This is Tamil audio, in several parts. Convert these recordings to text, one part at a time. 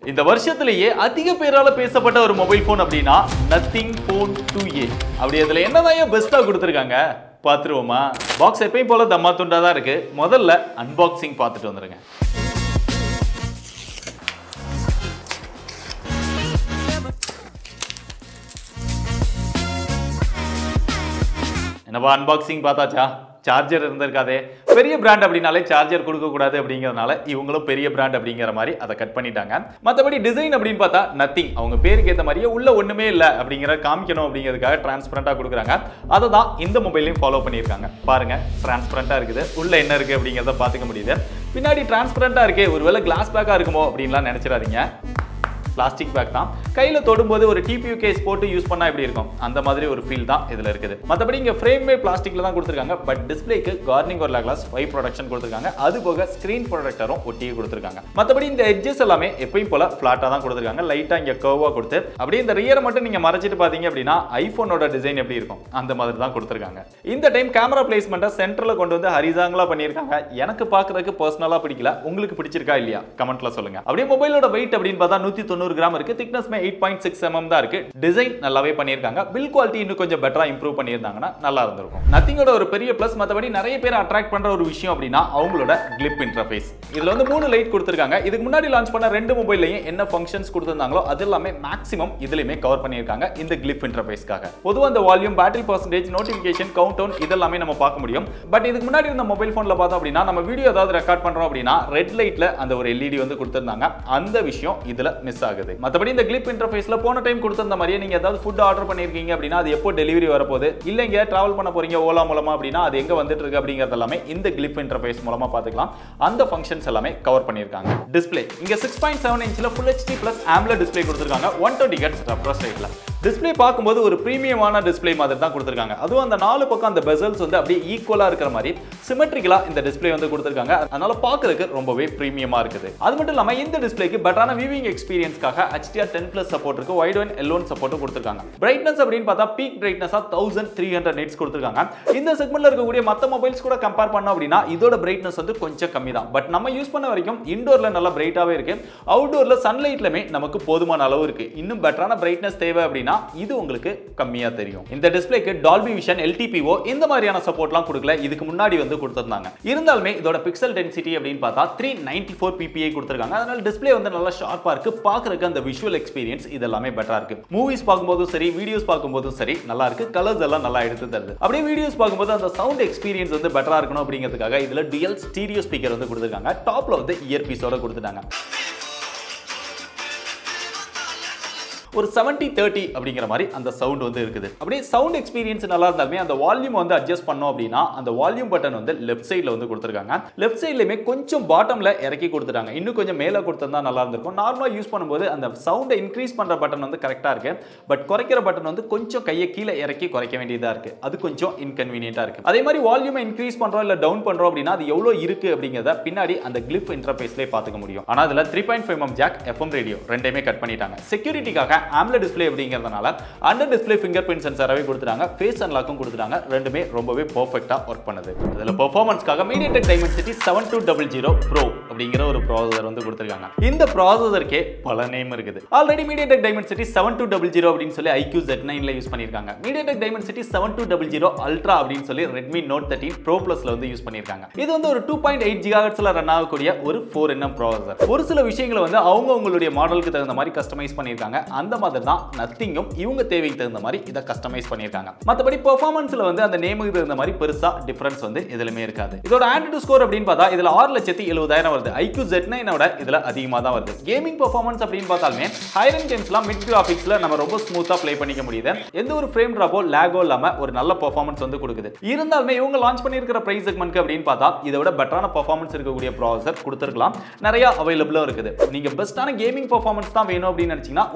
இந்த வருஷத்திலேயே அதிக பேரால பேசப்பட்ட ஒரு மொபைல் போன் அப்படின்னா நத்திங் போன் 2A. அப்படி அதுல என்னதான் பெஸ்டா கொடுத்துருக்காங்க பாத்துருவோமா? பாக்ஸ் எப்பயும் போல தம்மா துண்டா தான் இருக்கு. முதல்ல அன்பாக்சிங் பார்த்துட்டு வந்துருங்க. என்னப்பா அன்பாக்சிங் பார்த்தாச்சா? சார்ஜர் இருந்திருக்காதே. பெரிய பிராண்ட் அப்படின்னாலே சார்ஜர் கொடுக்க கூடாது அப்படிங்கறதுனால இவங்களும் பெரிய பிராண்ட் அப்படிங்கிற மாதிரி அதை கட் பண்ணிட்டாங்க. மற்றபடி டிசைன் அப்படின்னு பார்த்தா நத்திங், அவங்க பேருக்கு ஏற்ற மாதிரியே உள்ள ஒண்ணுமே இல்லை அப்படிங்கிற காமிக்கணும் அப்படிங்கிறதுக்காக டிரான்ஸ்பரண்டா கொடுக்குறாங்க. அதை தான் இந்த மொபைலையும் ஃபாலோ பண்ணியிருக்காங்க. பாருங்க, டிரான்ஸ்பரண்டா இருக்குது, உள்ள என்ன இருக்கு அப்படிங்கிறத பார்த்துக்க முடியுது. பின்னாடி டிரான்ஸ்பரண்டா இருக்கே, ஒருவேளை கிளாஸ் பேக்கா இருக்குமோ அப்படின்லாம் நினைச்சிடாதீங்க. பிளாஸ்டிக் பேக் தான். கையில தொடும்போது ஒரு டிபியூ கேஸ் போட்டு யூஸ் பண்ணா எப்படி இருக்கும் அந்த மாதிரி ஒரு ஃபீல் தான் இதுல இருக்குது. மற்றபடி இங்க ஃப்ரேமே பிளாஸ்டிக்ல தான் கொடுத்துருக்காங்க. பட் டிஸ்பிளேக்கு கார்னிங் ஒரு கிளாஸ் 5 ப்ரொடக்ஷன் கொடுத்துருக்காங்க. அது போக ஸ்கிரீன் ப்ரொடக்டரும் ஒட்டியே கொடுத்துருக்காங்க. மற்றபடி இந்த எட்ஜஸ் எல்லாமே எப்பயும் போல ஃபிளாட்டா தான் கொடுத்துருக்காங்க. லைட்டா இங்க கர்வா கொடுத்து அப்படியே இந்த ரியரை மட்டும் நீங்க மறைச்சிட்டு பாத்தீங்க அப்படின்னா ஐபோனோட டிசைன் எப்படி இருக்கும் அந்த மாதிரி தான் கொடுத்துருக்காங்க. இந்த டைம் கேமரா பிளேஸ்மெண்ட்டை சென்டர்ல கொண்டு வந்து ஹரிசாங்கலா பண்ணியிருக்காங்க. எனக்கு பாக்குறதுக்கு பர்சனலா பிடிக்கல. உங்களுக்கு பிடிச்சிருக்கா இல்லையா கமெண்ட்ல சொல்லுங்க. அப்படியே மொபைலோட வெயிட் அப்படின்னு பார்த்தா 190 கிராம் இருக்கு. திக்னஸ் 8.6 mm தான் இருக்கு. டிசைன் நல்லாவே பண்ணிருக்காங்க. பில் குவாலிட்டி இன்னும் கொஞ்சம் பெட்டரா இம்ப்ரூவ் பண்ணிருந்தாங்கன்னா நல்லா இருந்திருக்கும். நத்திங்கோட ஒரு பெரிய பிளஸ், மத்தபடி நிறைய பேர் அட்ராக்ட் பண்ற ஒரு விஷயம் அப்படின்னா அவங்களோட கிளிப் இன்டர்ஃபேஸ். இதுல வந்து 3 லைட் கொடுத்திருக்காங்க. இதுக்கு முன்னாடி லான்ச் பண்ண 2 மொபைல்லையும் என்ன ஃபங்க்ஷன்ஸ் கொடுத்திருந்தாங்களோ அது எல்லாமே மேக்ஸிமம் இதுலயுமே கவர் பண்ணிருக்காங்க இந்த கிளிப் இன்டர்ஃபேஸ்க்காக. பொதுவா அந்த volume, battery percentage, notification, count down இதெல்லாமே நம்ம பார்க்க முடியும். பட் இதுக்கு முன்னாடி இருந்த மொபைல் போன்ல பார்த்தோம் அப்படின்னா நம்ம வீடியோ ஏதாவது ரெக்கார்ட் பண்றோம் அப்படின்னா ரெட் லைட்ல அந்த ஒரு LED வந்து கொடுத்திருந்தாங்க. அந்த விஷயம் இதுல மிஸ் ஆகுது. மத்தபடி இந்த கிளிப் இன்டர்ஃபேஸ்ல போன டைம் கொடுத்திருந்த மாதிரியே நீங்க ஏதாவது ஃபுட் ஆர்டர் பண்ணிருக்கீங்க அப்படின்னா அது எப்போ டெலிவரி வரப்போகுது, இல்ல இங்க டிராவல் பண்ண போறீங்க ஓலா மூலமா அப்படின்னா அது எங்க வந்துட்டு இருக்கு அப்படிங்கறது எல்லாமே இந்த கிளிப் இன்டர்ஃபேஸ் மூலமா பாத்துக்கலாம். அந்த ஃபங்க்ஷன்ஸ் எல்லாமே கவர் பண்ணிருக்காங்க. டிஸ்ப்ளே இங்க 6.7 இன்ச்ல Full HD Plus AMOLED display கொடுத்திருக்காங்க. 120 Hz ரெஃப்ரெஷ் ரேட்ல. டிஸ்ப்ளே பார்க்கும்போது ஒரு பிரீமியமான டிஸ்ப்ளே மாதிரி தான் கொடுத்திருக்காங்க. அதுவும் அந்த 4 பக்கம் அந்த பெசல்ஸ் வந்து அப்படியே ஈக்குவலா இருக்கிற மாதிரி சிமெட்ரிக்கலா இந்த டிஸ்ப்ளே வந்து கொடுத்திருக்காங்க. அதனால பார்க்கிறதுக்கு ரொம்பவே பிரீமியமா இருக்குது. அது மட்டும் இல்லாம இந்த டிஸ்ப்ளேக்கு பெட்டரான வியூவிங் எக்ஸ்பீரியன்ஸ்க்காக HDR10+ சப்போர்ட் இருக்கு. வைட் அண்ட் எல்லோன் சப்போர்ட் கொடுத்திருக்காங்க. பிரைட்னஸ் அப்படின்னு பார்த்தா பீக் பிரைட்னஸா 1300 nits கொடுத்திருக்காங்க. இந்த செக்மெண்ட்ல இருக்கக்கூடிய மத்த மொபைல்ஸ் கூட கம்பேர் பண்ணோம் அப்படின்னா இதோட பிரைட்னஸ் வந்து கொஞ்சம் கம்மி தான். பட் நம்ம யூஸ் பண்ண வரைக்கும் இன்டோர்ல நல்லா பிரைட்டாவே இருக்கு. அவுட்டோர்ல சன்லைட்லமே நமக்கு போதுமான அளவு இருக்கு. இன்னும் பெட்டரான பிரைட்னஸ் தேவை அப்படின்னா இது உங்களுக்கு கம்மியா தெரியும். இந்த டிஸ்ப்ளேக்கு டால்பி விஷன், LTPO இந்த மாதிரியான சப்போர்ட்லாம் கொடுக்கல. இதுக்கு முன்னாடி வந்து கொடுத்திருந்தாங்க. இருந்தாலுமே இதோட பிக்சல் டென்சிட்டி அப்படின்னு பார்த்தா 394 ppi கொடுத்திருக்காங்க. அதனால டிஸ்ப்ளே வந்து நல்லா ஷார்ப்பா இருக்கு. பார்க்கறதுக்கு அந்த விஷுவல் எக்ஸ்பீரியன்ஸ் இதெல்லாமே பெட்டரா இருக்கு. மூவிஸ் பார்க்கும்போதும் சரி, வீடியோஸ் பார்க்கும்போதும் சரி நல்லா இருக்கு. கலர்ஸ் எல்லாம் நல்லா எடுத்து தருது. அப்படியே வீடியோஸ் பார்க்கும்போது அந்த சவுண்ட் எக்ஸ்பீரியன்ஸ் வந்து பெட்டரா இருக்கணும் அப்படிங்கிறதுக்காக இதுல டுயல் ஸ்டீரியோ ஸ்பீக்கர் வந்து கொடுத்திருக்காங்க. டாப்ல வந்து இயர்பீஸோட கொடுத்துட்டாங்க. ஒரு 70-30 அப்படிங்கிற மாதிரி அந்த சவுண்ட் வந்து இருக்குது. அப்படியே சவுண்ட் எக்ஸ்பீரியன்ஸ் நல்லா இருந்தாலுமே அந்த வால்யூம் வந்து அட்ஜஸ்ட் பண்ணோம் அப்படின்னா அந்த வால்யூம் பட்டன் வந்து லெஃப்ட் சைடுல வந்து கொடுத்திருக்காங்க. லெஃப்ட் சைடுலயுமே கொஞ்சம் பாட்டம்ல இறக்கி கொடுத்துட்டாங்க. இன்னும் கொஞ்சம் மேல கொடுத்திருந்தா நல்லா இருந்திருக்கும். நார்மலா யூஸ் பண்ணும்போது அந்த சவுண்டை இன்க்ரீஸ் பண்ற பட்டன் வந்து கரெக்டா இருக்கு. பட் குறைக்கிற பட்டன் வந்து கொஞ்சம் கையை கீழே இறக்கி குறைக்க வேண்டியதா இருக்கு. அது கொஞ்சம் இன்கன்வீனியன்ட்டா இருக்கு. அதே மாதிரி வால்யூமை இன்க்ரீஸ் பண்றோம் இல்ல டவுன் பண்றோம் அப்படின்னா அது எவ்வளவு இருக்கு அப்படிங்கறத பின்னாடி அந்த கிளிப் இன்டர்ஃபேஸ்லயே பாத்துக்க முடியும். ஆனா அதுல 3.5 mm ஜாக், FM ரேடியோ ரெண்டையுமே கட் பண்ணிட்டாங்க. செக்யூரிட்டிக்காக AMOLED டிஸ்ப்ளே அப்படிங்கிறதுனால அண்டர் டிஸ்ப்ளே ஃபிங்கர் பிரிண்ட் சென்சாரவே கொடுத்துட்டாங்க. ஃபேஸ் அன்லாக்கும் கொடுத்துட்டாங்க. ரெண்டுமே ரொம்பவே பெர்ஃபெக்ட்டா ஒர்க் பண்ணுது. இதுல பெர்ஃபார்மன்ஸ்க்காக MediaTek Dimensity 7200 Pro அப்படிங்கிற ஒரு ப்ராசஸர் வந்து கொடுத்திருக்காங்க. இந்த ப்ராசஸருக்கு பல நேம் இருக்குது. ஆல்ரெடி MediaTek Dimensity 7200 அப்படின்னு சொல்லி IQ Z9ல யூஸ் பண்ணிருக்காங்க. MediaTek Dimensity 7200 Ultra அப்படின்னு சொல்லி Redmi Note 13 Pro Plusல வந்து யூஸ் பண்ணிருக்காங்க. இது வந்து ஒரு 2.8 GHzல ரன் ஆகக்கூடிய ஒரு 4nm ப்ராசஸர். ஒரு சில விஷயங்களை வந்து அவங்களுடைய மாடலுக்கு தகுந்த மாதிரி கஸ்டமைஸ் பண்ணிருக்காங்க. அந்த மாதிரி தான் நத்திங்கும் இவங்க தேவைக்கு தகுந்த மாதிரி இதை கஸ்டமைஸ் பண்ணிருக்காங்க. மத்தபடி பெர்ஃபார்மன்ஸ்ல வந்து அந்த நேமுக்கு தகுந்த மாதிரி பெருசா டிஃபரன்ஸ் வந்து எதுலமே இருக்காது. இதோட AnTuTu ஸ்கோர் அப்படின்னு பார்த்தா இதுல 6,70,000 வருது. IQ Z9 விட இதுல அதிகமா தான் வருது. கேமிங் பெர்ஃபார்மன்ஸ் அப்படின்னு பார்த்தாலுமே ஹையர் எண்ட் கேம்ஸ்லாம் மிட் கிராபிக்ஸ்ல நம்ம ரொம்ப ஸ்மூத்தா ப்ளே பண்ணிக்க முடியுது. எந்த ஒரு ஃப்ரேம் டிராப்போ லாகோ இல்லாம ஒரு நல்ல பெர்ஃபார்மன்ஸ் வந்து கொடுக்குது. இருந்தாலுமே இவங்க லான்ச் பண்ணியிருக்கிற பிரைஸ் செக்மெண்ட்க்கு அப்படின்னு பார்த்தா இதை விட பெட்டரான பெர்ஃபார்மன்ஸ் இருக்கக்கூடிய ப்ராசஸர் கொடுத்திருக்கலாம். நிறைய அவைலபிளா இருக்குது. நீங்க பெஸ்டான கேமிங் பெர்ஃபார்மன்ஸ் தான் வேணும் அப்படின்னு நினைச்சீங்கன்னா உங்களுக்கு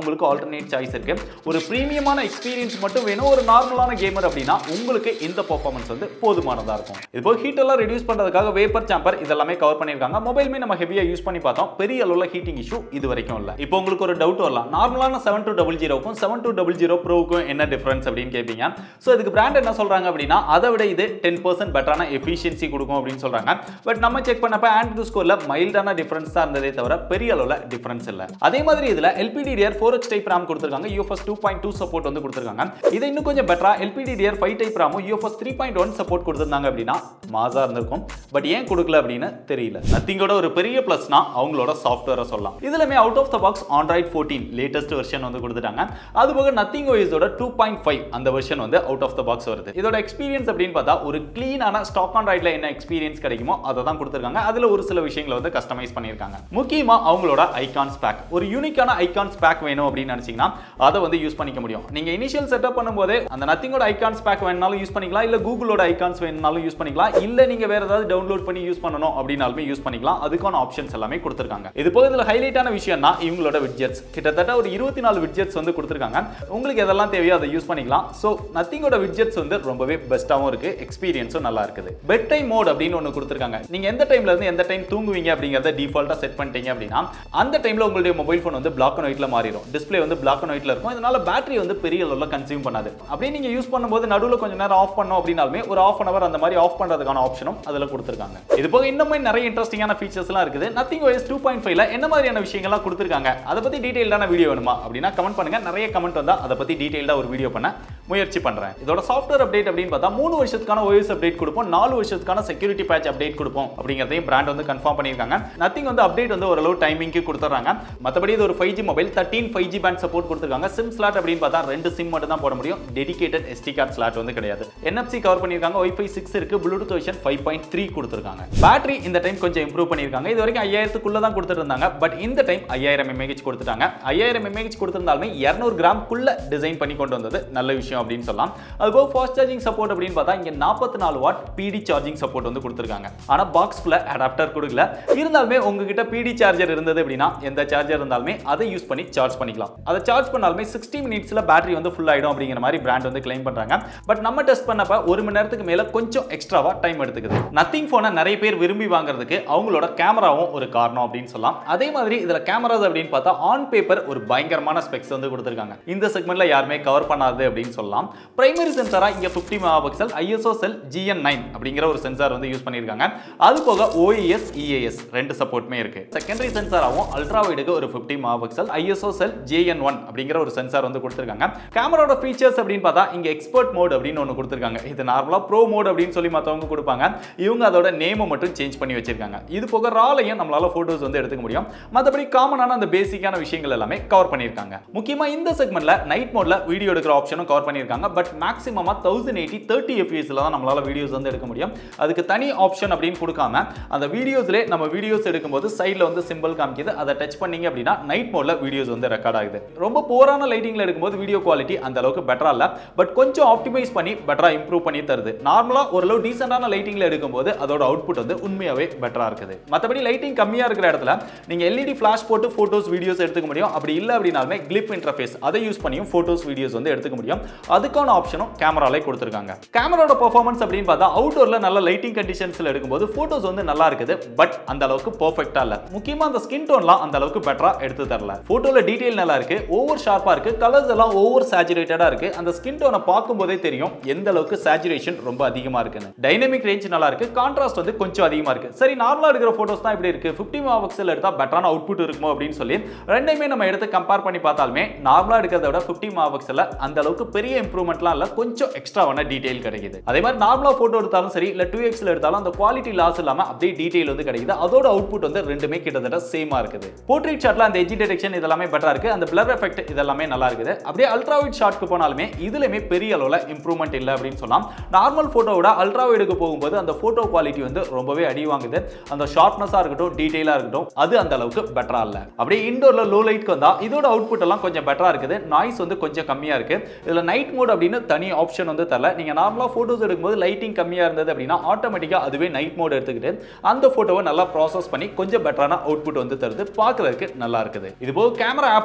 ஆல்டர்னேட் சாய்ஸ் இருக்கு. ஒரு பிரீமியமான எக்ஸ்பீரியன்ஸ் மட்டும் வேணும் ஒரு நார்மலான கேமர் அப்படின்னா உங்களுக்கு இந்த பெர்ஃபார்மன்ஸ் வந்து போதுமானதா இருக்கும். இப்போ ஹீட் எல்லாம் ரெடியூஸ் பண்றதுக்காக வேப்பர் சாம்பர் இதெல்லாம் கவர் பண்ணிருக்காங்க. மொபைலுமே நம்ம ஹெவியா யூஸ் பண்ணி பார்த்தோம், பெரிய அளவுல ஹீட்டிங் இஷ்யூ இது வரைக்கும் இல்ல. இப்போ உங்களுக்கு ஒரு டவுட் வரலாம், நார்மலான 7200க்கும் 7200 ப்ரோவுக்கும் என்ன டிஃபரன்ஸ் அப்படின்னு கேட்பீங்க. சோ இதுக்கு பிராண்ட் என்ன சொல்றாங்க அப்படின்னா அதை விட இது 10% பெட்டரான எஃபிஷியன்சி கொடுக்கும் அப்படின்னு சொல்றாங்க. பட் நம்ம செக் பண்ணப்ப ஆண்ட்ராய்டு ஸ்கோர்ல மைல்டான டிஃபரன்ஸ் தான் இருந்ததே தவிர பெரிய அளவுல டிஃபரன்ஸ் இல்ல. அதே மாதிரி இதுல LPDDR 4X டைப் RAM கொடுத்திருக்காங்க, UFS 2.2 சப்போர்ட் வந்து கொடுத்திருக்காங்க. இதை இன்னும் கொஞ்சம் பெட்டரா LPDDR 5 type RAM UFS 3.1 support கொடுத்திருந்தாங்க அப்படின்னா மாசா இருந்திருக்கும். பட் ஏன் கொடுக்கல அப்படின்னு தெரியல. நத்திங்கோட ஒரு பெரிய பிளஸ்னா அவங்களோட சாஃப்ட்வேரை சொல்லலாம். இதுலமே out of the box Android 14 latest version வந்து கொடுத்துட்டாங்க. அதுபோக நத்திங் OS ஓட 2.5 அந்த வெர்ஷன் வந்து அவுட் ஆஃப் த பாக்ஸ் வருது. இதோட எக்ஸ்பீரியன்ஸ் அப்படின்னு பார்த்தா ஒரு கிளீனான ஸ்டாக் ஆண்ட்ராய்ட்ல என்ன எக்ஸ்பீரியன்ஸ் கிடைக்குமோ அதை தான் கொடுத்திருக்காங்க. அதுல ஒரு சில விஷயங்களை வந்து கஸ்டமைஸ் பண்ணிருக்காங்க. முக்கியமா அவங்களோட ஐகான்ஸ் பேக், ஒரு யூனிக்கான ஐகான்ஸ் பேக் வேணும் அப்படின்னு நினைச்சீங்கன்னா அதை வந்து யூஸ் பண்ணிக்க முடியும். நீங்க இனிஷியல் செட்டப் பண்ணும்போது அந்த நத்திங்கோட ஐகான்ஸ் பேக் வேணும்னாலும் யூஸ் பண்ணிக்கலாம், இல்ல கூகுளோட ஐகான்ஸ் வேணும்னாலும் யூஸ் பண்ணிக்கலாம், இல்ல நீங்க வேற ஏதாவது டவுன்லோட் பண்ணி யூஸ் பண்ணணும் அப்படினாலுமே யூஸ் பண்ணிக்கலாம். அதுக்கான ஆப்ஷன்ஸ் எல்லாமே கொடுத்திருக்காங்க. இது போக இதுல ஹைலைட்டான விஷயம்னா இவங்களோட விட்ஜெட்ஸ், கிட்டத்தட்ட ஒரு 24 விட்ஜெட்ஸ் வந்து கொடுத்திருக்காங்க. உங்களுக்கு எதெல்லாம் தேவையோ அதை யூஸ் பண்ணிக்கலாம். சோ நத்திங்கோட விட்ஜெட்ஸ் வந்து ரொம்பவே பெஸ்டாவும் இருக்கு, எக்ஸ்பீரியன்ஸும் நல்லா இருக்குது. பெட் டைம் மோட் அப்படின்னு ஒன்னு கொடுத்திருக்காங்க. நீங்க எந்த டைம்ல இருந்து எந்த டைம் தூங்குவீங்க அப்படிங்கறத டிஃபால்ட்டா செட் பண்ணிட்டீங்க அப்படின்னா அந்த டைம்ல உங்களுடைய மொபைல் போன் வந்து பிளாக் அண்ட் ஒயிட்ல மாறிடும். டிஸ்ப்ளே வந்து பிளாக் அண்ட் ஒயிட்ல இருக்கும். இதனால பேட்டரி வந்து பெரிய அளவுல கன்சியூம் பண்ணாது. அப்படியே நீங்க யூஸ் பண்ணும்போது நடுவுல கொஞ்ச நேரம் ஆஃப் பண்ணோம் அப்படினாலுமே ஒரு half an hour அந்த மாதிரி ஆஃப் பண்றதுக்கான ஆப்ஷனும் அதுல கொடுத்திருக்காங்க. இது போக இன்னுமே நிறைய இன்ட்ரஸ்டிங்கான ஃபீச்சர்ஸ்லாம் இருக்குது. நத்திங் OS 2.5 ல என்ன மாதிரியான விஷயங்கள்லாம் கொடுத்திருக்காங்க அதை பத்தி டீடைல்டான வீடியோ வேணுமா அப்படின்னா கமெண்ட் பண்ணுங்க. நிறைய கமெண்ட் வந்தா அதை பத்தி டீடைல்டா ஒரு வீடியோ பண்ண முயற்சி பண்றேன். இதோட சாஃப்ட்வேர் அப்டேட் அப்படின்னு பார்த்தா 3 வருஷத்துக்கான OS அப்டேட் கொடுப்போம், 4 வருஷத்துக்கான செக்யூரிட்டி பேட்ச் அப்டேட் கொடுப்போம் அப்படிங்கறதையும் பிராண்ட் வந்து கன்ஃபார்ம் பண்ணிருக்காங்க. நத்திங் வந்து அப்டேட் வந்து ஓரளவு டைமிங்க்கு கொடுத்துறாங்க. மத்தபடி இது ஒரு 5G mobile, 13 5G band support கொடுத்திருக்காங்க. சிம் ஸ்லாட் அப்படின்னு பார்த்தா 2 சிம் மட்டும் தான் போட முடியும், டெடிகேட்டட் SD கார்டு ஸ்லாட் வந்து கிடையாது. NFC கவர் பண்ணிருக்காங்க, Wi-Fi 6 இருக்கு, Bluetooth வெர்ஷன் 5.3 கொடுத்திருக்காங்க. பேட்டரி இந்த டைம் கொஞ்சம் இம்ப்ரூவ் பண்ணிருக்காங்க. இது வரைக்கும் 5000க்குள்ள தான் கொடுத்துட்டு இருந்தாங்க. பட் இந்த டைம் 5000 mAh கொடுத்துட்டாங்க. 5000 mAh கொடுத்திருந்தாலுமே 200 கிராம்க்குள்ள டிசைன் பண்ணி கொண்டு வந்தது நல்ல விஷயம் அப்படின்னு சொல்லலாம். அதுபோக ஃபாஸ்ட் சார்ஜிங் சப்போர்ட் அப்படின்னு பார்த்தா இங்க 44 வாட் PD சார்ஜிங் சப்போர்ட் வந்து கொடுத்திருக்காங்க. ஆனா பாக்ஸ்க்குள்ள அடாப்டர் கொடுக்கல. இருந்தாலுமே உங்ககிட்ட PD சார்ஜர் இருந்தது அப்படின்னா எந்த சார்ஜர் இருந்தாலுமே அதை யூஸ் பண்ணி சார்ஜ் பண்ணிக்கலாம். அதை சார்ஜ் பண்ணாலுமே 60 மினிட்ஸ்ல பேட்டரி வந்து ஃபுல் ஆயிடும் அப்படிங்கிற மாதிரி பிராண்ட் வந்து கிளைம் பண்றாங்க. பட் நம்ம டெஸ்ட் பண்ணப்ப 1 மணி நேரத்துக்கு மேல கொஞ்சம் எக்ஸ்ட்ராவா டைம் எடுத்துக்குது. நத்திங் போனை நிறைய பேர் விரும்பி வாங்குறதுக்கு அவங்களோட கேமராவும் ஒரு காரணம் அப்படின்னு சொல்லலாம். அதே மாதிரி இதுல கேமராஸ் அப்படின்னு பார்த்தா ஆன் பேப்பர் ஒரு பயங்கரமான ஸ்பெக்ஸ் வந்து கொடுத்திருக்காங்க. இந்த செக்மெண்ட்ல யாருமே கவர் பண்ணாது அப்படின்னு சொல்லலாம். பிரைமரி சென்சாரா இங்க 50 மெகாபிக்சல் ISO செல் GN9 அப்படிங்கிற ஒரு சென்சார் வந்து யூஸ் பண்ணிருக்காங்க. அது போக OIS EAS ரெண்டு சப்போர்ட்மே இருக்கு. செகண்டரி சென்சாராவும் அல்ட்ரா வைடுக்கு ஒரு 50 மெகாபிக்சல் ISO செல் JN1 அப்படிங்கிற ஒரு சென்சார் வந்து கொடுத்திருக்காங்க. கேமராவோட ஃபீச்சர்ஸ் அப்படின்னு பார்த்தா இங்க எக்ஸ்பர்ட் மோட் அப்படின்னு ஒன்னு கொடுத்திருக்காங்க. இது நார்மலா ப்ரோ மோட் அப்படின்னு சொல்லி மத்தவங்க கொடுப்பாங்க. இவங்க அதோட நேமை மட்டும் சேஞ்ச் பண்ணி வச்சிருக்காங்க. இது போக ராலையும் நம்மளால போட்டோஸ் வந்து எடுத்துக்க முடியும். மத்தபடி காமனான அந்த பேசிக்கான விஷயங்கள் எல்லாமே கவர் பண்ணிருக்காங்க. முக்கியமா இந்த செக்மெண்ட்ல நைட் மோட்ல வீடியோ எடுக்கிற ஆப்ஷனும் கவர் பண்ணிருக்காங்க. பட் மேக்ஸிமமா 1080 30 fps ல தான் நம்மளால வீடியோஸ் வந்து எடுக்க முடியும். அதுக்கு தனி ஆப்ஷன் அப்படின்னு கொடுக்காம அந்த வீடியோஸ்ல நம்ம வீடியோஸ் எடுக்கும்போது சைடுல வந்து சிம்பிள் காமிக்குது. அதை டச் பண்ணீங்க அப்படின்னா நைட் மோட்ல வீடியோஸ் வந்து ரெக்கார்ட் ஆகுது. ரொம்ப போரான லைட்டிங்ல எடுக்கும்போது வீடியோ குவாலிட்டி அந்த அளவுக்கு பெட்டரா இல்ல. பட் கொஞ்சம் ஆப்டிமைஸ் பண்ணி பெட்டரா இம்ப்ரூவ் பண்ணி தருது. நார்மலா ஓரளவு டீசென்ட்டான லைட்டிங்ல எடுக்கும்போது அதோட அவுட்புட் வந்து உண்மையாவே பெட்டரா இருக்குது. மத்தபடி லைட்டிங் கம்மியா இருக்கிற இடத்துல நீங்க LED ஃபிளாஷ் போட்டு போட்டோஸ் வீடியோஸ் எடுத்துக்க முடியும். அப்படி இல்ல அப்படினாலுமே Glyph Interface அதை யூஸ் பண்ணியும் போட்டோஸ் வீடியோஸ் வந்து எடுத்துக்க முடியும். அதுக்கான ஆப்ஷனும் கேமரால கொடுத்திருக்காங்க. கேமராவோட பெர்ஃபார்மன்ஸ் அப்படின்னு பார்த்தா அவுட்டோர்ல நல்ல லைட்டிங் கண்டிஷன்ஸ்ல எடுக்கும்போது போட்டோஸ் வந்து நல்லா இருக்குது. பட் அந்த அளவுக்கு பெர்ஃபெக்ட்டா இல்ல. முக்கியமா அந்த ஸ்கின் டோன்லாம் அந்த அளவுக்கு பெட்டரா எடுத்து தரல. போட்டோல டீடைல் நல்லா இருக்கு, ஓவர் ஷார்ப்பா இருக்கு, கலர்ஸ் எல்லாம் ஓவர் சேச்சுரேட்டடா இருக்கு. அந்த ஸ்கின் டோனை பார்க்கும்போதே தெரியும் எந்த அளவுக்கு சேச்சுரேஷன் ரொம்ப அதிகமா இருக்குன்னு. டைனமிக் ரேஞ்ச் நல்லா இருக்கு, கான்ட்ராஸ்ட் வந்து கொஞ்சம் அதிகமா இருக்கு. சரி நார்மலா எடுக்கிற போட்டோஸ் தான் இப்படி இருக்கு, 50 மெகாபிக்சல் எடுத்தா பெட்டரான அவுட்புட் இருக்குமோ அப்படின்னு சொல்லி ரெண்டையுமே நம்ம எடுத்து கம்பேர் பண்ணி பார்த்தாலுமே நார்மலா எடுக்கிறத விட 50 மெகாபிக்சல்ல அந்த அளவுக்கு பெரிய இம்ப்ரூவ்மெண்ட்லாம் இல்ல, கொஞ்சம் எக்ஸ்ட்ராவான டீடைல் கிடைக்குது. அதே மாதிரி நார்மலா போட்டோ எடுத்தாலும் சரி இல்ல 2x ல எடுத்தாலும் அந்த குவாலிட்டி லாஸ் இல்லாம அப்படியே டீடைல் வந்து கிடைக்குது. அதோட அவுட்புட் வந்து ரெண்டுமே கிட்டத்தட்ட சேமா இருக்குது. போர்ட்ரேட் ஷாட்ல அந்த எட்ஜ் டிடெக்ஷன் இதெல்லாமே பெட்டரா இருக்கு. அந்த பிளர் எஃபெக்ட் இதெல்லாமே நல்லா இருக்குது. அப்படியே அல்ட்ரா வைட் ஷாட்க்கு போனாலுமே இதுலயுமே பெரிய அளவுல இம்ப்ரூவ்மெண்ட் இல்ல அப்படின்னு சொல்லலாம். நார்மல் போட்டோவோட அல்ட்ரா வைடுக்கு போகும்போது அந்த போட்டோ குவாலிட்டி வந்து ரொம்பவே அடி வாங்குது. அந்த ஷார்ப்னஸா இருக்கட்டும் டீடைலா இருக்கட்டும் அது அந்த அளவுக்கு பெட்டரா இல்ல. அப்படியே இன்டோர்ல லோ லைட்க்கு வந்தா இதோட அவுட்புட் எல்லாம் கொஞ்சம் பெட்டரா இருக்குது. நாய்ஸ் வந்து கொஞ்சம் கம்மியா இருக்கு. இதுல நைட் மோட் அப்படின்னு தனி ஆப்ஷன் வந்து தரல. நீங்க நார்மலா போட்டோஸ் எடுக்கும்போது லைட்டிங் கம்மியா இருந்தது அப்படின்னா ஆட்டோமேட்டிக்கா அதுவே நைட் மோட் எடுத்துக்கிட்டு அந்த போட்டோவை நல்லா ப்ராசஸ் பண்ணி கொஞ்சம் பெட்டரான அவுட்புட் வந்து தருது. பார்க்கிறதுக்கு நல்லா இருக்குது. இது போக கேமரா ஆப் ஓபன் பண்ணும்போது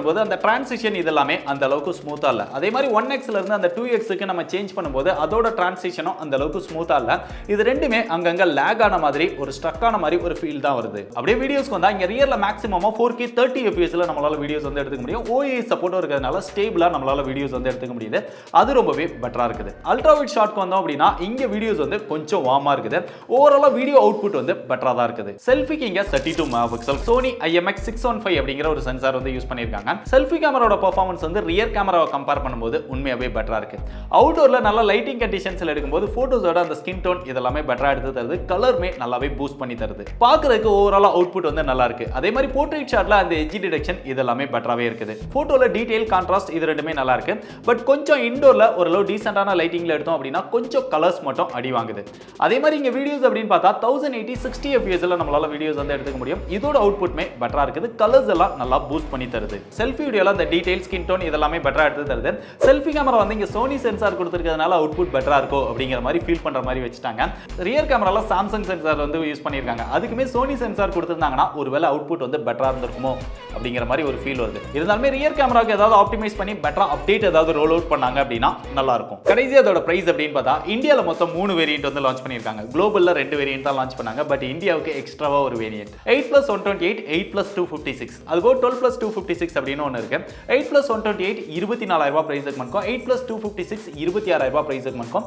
பண்ணும்போது அந்த டிரான்சிஷன் இதெல்லாமே அந்த அளவுக்கு ஸ்மூத்தா இல்ல. அதே மாதிரி 1Xல இருந்து அந்த 2Xக்கு நம்ம சேஞ்ச் பண்ணும்போது அதோட டிரான்சிஷனும் அந்த அளவுக்கு ஸ்மூத்தா இல்ல. இது ரெண்டுமே அங்கங்க லாக் ஆன மாதிரி ஒரு ஸ்ட்ரக் ஆன மாதிரி ஒரு ஃபீல் தான் வருது. அப்படியே வீடியோஸ்க்கு வந்தா இங்க ரியல்ல மேக்ஸிமமா 4K 30 fps நம்மளால வீடியோஸ் வந்து எடுத்துக்க முடியும். OIS சப்போர்ட் இருக்கிறதுனால ஸ்டேபிளா நம்மளால வீடியோஸ் வந்து எடுத்துக்க முடியுது. அது ரொம்பவே பெட்டரா இருக்குது. அல்ட்ரா வைட் ஷாட்க்கு வந்தோம் அப்படின்னா இங்க வீடியோஸ் வந்து கொஞ்சம் வார்மா இருக்குது. ஓவராலா வீடியோ அவுட்புட் வந்து பெட்டரா தான் இருக்குது. செல்ஃபிக்கு இங்க 32 மெகாபிக்சல் Sony IMX615 அப்படிங்கிற ஒரு சென்சார் வந்து யூஸ் பண்ணிருக்காங்க. செல்ஃபி கேமராவோட பெர்ஃபார்மன்ஸ் வந்து ரியர் கேமராவை கம்பேர் பண்ணும்போது உண்மையாவே பெட்டரா இருக்கு. அவுட்டோர்ல நல்ல லைட்டிங் கண்டிஷன்ஸ்ல எடுக்கும்போது போட்டோஸோட அந்த ஸ்கின் டோன் இதெல்லாமே பெட்டரா எடுத்து தருது. கலருமே நல்லாவே பூஸ்ட் பண்ணி தருது. பார்க்கிறதுக்கு ஓவராலா அவுட்புட் வந்து நல்லா இருக்கு. அதே மாதிரி போர்ட்ரைட் ஷாட்ல அந்த எட்ஜ் டிடெக்ஷன் இதெல்லாமே பெட்டராவே இருக்குது. போட்டோல டீடைல் கான்ட்ராஸ்ட் இது ரெண்டுமே நல்லா இருக்கு. பட் கொஞ்சம் இன்டோர்ல ஓரளவு டீசென்ட்டான லைட்டிங்ல எடுத்தோம் அப்படின்னா கொஞ்சம் கலர்ஸ் மட்டும் அடி வாங்குது. அதே மாதிரி இங்க வீடியோஸ் அப்படின்னு பார்த்தா 1080 60 fps நம்மளால வீடியோஸ் வந்து எடுத்துக்க முடியும். இதோட அவுட்புட்மே பெட்டரா இருக்குது. கலர்ஸ் எல்லாம் நல்லா பூஸ்ட் பண்ணி தருது. செல்ஃபி வீடியோல அந்த டீடைல் ஸ்கின் டோன் இதெல்லாமே பெட்டரா எடுத்து தருது. செல்ஃபி கேமரா வந்து இங்க Sony சென்சார் கொடுத்திருக்கிறதுனால அவுட்புட் பெட்டரா இருக்கோ அப்படிங்கிற மாதிரி ஃபீல் பண்ற மாதிரி வச்சிட்டாங்க. ரியர் கேமரால Samsung சென்சார் வந்து யூஸ் பண்ணிருக்காங்க. அதுக்குமே Sony சென்சார் கொடுத்திருந்தாங்கன்னா ஒருவேளை அவுட்புட் வந்து பெட்டரா இருந்திருக்குமோ அப்படிங்கிற மாதிரி ஒரு ஃபீல் வருது. இருந்தாலுமே ரியர் கேமராக்கு ஏதாவது ஆப்டிமைஸ் பண்ணி பெட்டரா அப்டேட் ஏதாவது ரோல் அவுட் பண்ணாங்க அப்படின்னா நல்லா இருக்கும். கடைசியா அதோட பிரைஸ் அப்படின்னு பார்த்தா இந்தியால மொத்தம் 3 வேரியன்ட் வந்து லான்ச் பண்ணிருக்காங்க. குளோபல்ல 2 வேரியன்ட் தான் லான்ச் பண்ணாங்க. பட் இந்தியாவுக்கு எக்ஸ்ட்ராவா ஒரு வேரியன்ட் 8+128 8+256 அதுபோக 12+256 அப்படின்னு ஒன்று இருக்கு. 8+128 24,000 பிரைஸ் செக்மெண்ட்க்கும் 8+256 26,000 பிரைஸ் செக்மெண்ட்க்கும்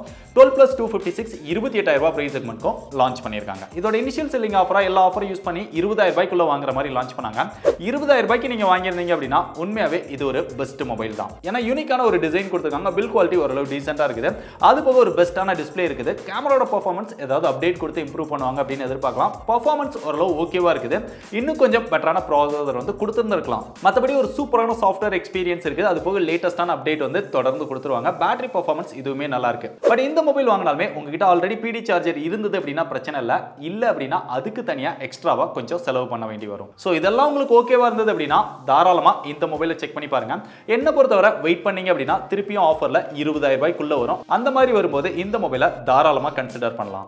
12+256 28,000 பிரைஸ் செக்மெண்ட்க்கும் லான்ச் பண்ணிருக்காங்க. இதோட இனிஷியல் செல்லிங் ஆஃபரா எல்லா ஆஃபரும் யூஸ் பண்ணி 20,000 வாங்குற மாதிரி லான்ச் பண்ணாங்க. 20,000 நீங்க வாங்கியிருந்தீங்க அப்படின்னா உண்மையாவே இது ஒரு பெஸ்ட் மொபைல் தான். ஏன்னா யூனிக்கான ஒரு டிசைன் கொடுத்துருக்காங்க. பில் குவாலிட்டி ஓரளவு டீசென்ட்டா இருக்குது. அது போக ஒரு பெஸ்டான டிஸ்ப்ளே இருக்குது. கேமராவோட பெர்ஃபார்மன்ஸ் ஏதாவது அப்டேட் கொடுத்து இம்ப்ரூவ் பண்ணுவாங்க அப்படின்னு எதிர்பார்க்கலாம். பெர்ஃபார்மன்ஸ் ஓரளவு ஓகேவா இருக்குது. இன்னும் கொஞ்சம் பெட்டரான ப்ராசஸர் வந்து கொடுத்திருந்திருக்கலாம். மற்றபடி ஒரு சூப்பரான சாஃப்ட்வேர் எக்ஸ்பீரியன்ஸ் இருக்குது. அது போக லேட்டஸ்டான அப்டேட் வந்து தொடர்ந்து கொடுத்துருவாங்க. பேட்டரி பெர்ஃபார்மன்ஸ் இதுவுமே நல்லா இருக்கு. பட் இந்த மொபைல் வாங்கினாலுமே உங்ககிட்ட ஆல்ரெடி பிடி சார்ஜர் இருந்தது அப்படின்னா பிரச்சனை இல்ல அப்படின்னா அதுக்கு தனியா எக்ஸ்ட்ராவா கொஞ்சம் செலவு பண்ண வேண்டி வரும். ஸோ இதெல்லாம் உங்களுக்கு ஓகேவா இருந்தது அப்படின்னா தாராளமா இந்த மொபைலை செக் பண்ணி பாருங்க. என்ன பொறுத்தவரை வெயிட் பண்ணீங்க அப்படின்னா திருப்பியும் ஆஃபர்ல 20,000 வரும். அந்த மாதிரி வரும்போது இந்த மொபைலை தாராளமா கன்சிடர் பண்ணலாம்.